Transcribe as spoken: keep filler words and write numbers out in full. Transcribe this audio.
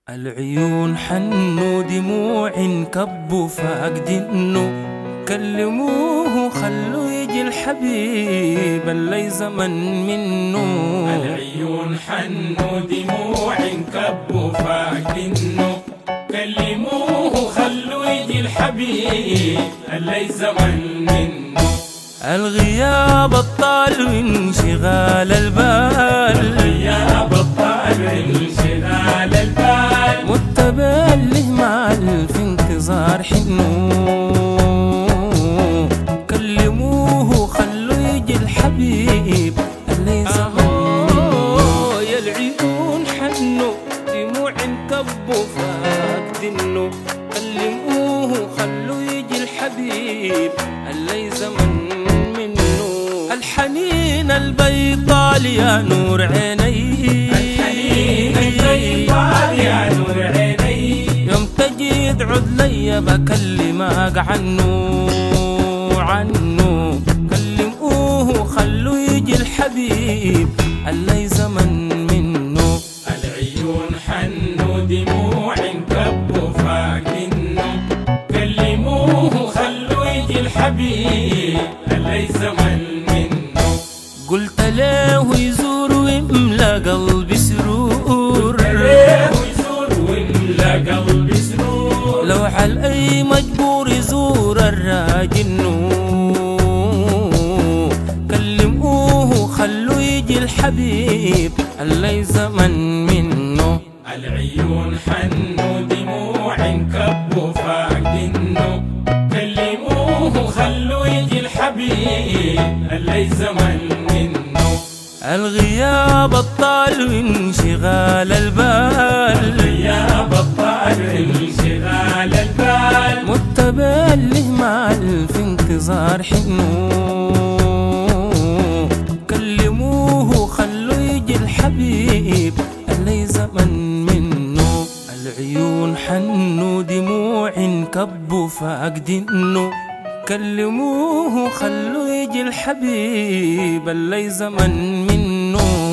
العيون حنوا دموع كبوا فاقد النو، كلموه خلوا يجي الحبيب اللي زمن منه. العيون حنوا دموع كبوا فاقد النو، كلموه خلوا يجي الحبيب اللي زمن منه. الغياب الطال وانشغال البال، الغياب الطال وانشغال البال، متبله مال في انتظار حنو. كلموه خلوا يجي الحبيب اللي زمن منه. يا العيون حنوا دموع كبوا فاقد النو، كلموه خلوا يجي الحبيب اللي زمن الحنين البيطال يا نور عيني، الحنين البيطال يا نور عيني، يوم تجي تعود لي بكلمك عنه عنه. كلموه خلوا يجي الحبيب اللي زمن منه. العيون حنوا دموع كبوا فاقدنه، كلموه خلوا يجي الحبيب اللي زمن منه. قلت له يزور ويملى قلبي سرور، قلت له يزور ويملى قلبي سرور، لو على أي مجبور يزور الراجل. كلموه خلوا يجي الحبيب اللي زمن منه. العيون حنوا دموع كبوا فاقدنه، كلموه خلوا يجي الحبيب اللي زمن منه. الغياب الطال وانشغال البال، الغياب الطال وانشغال البال، متبله مال في انتظار حنو. كلموه خلوا يجي الحبيب اللي زمن منه. العيون حنوا دموع كبوا فاقد النو، كلموه خلوا يجي الحبيب اللي زمن منه.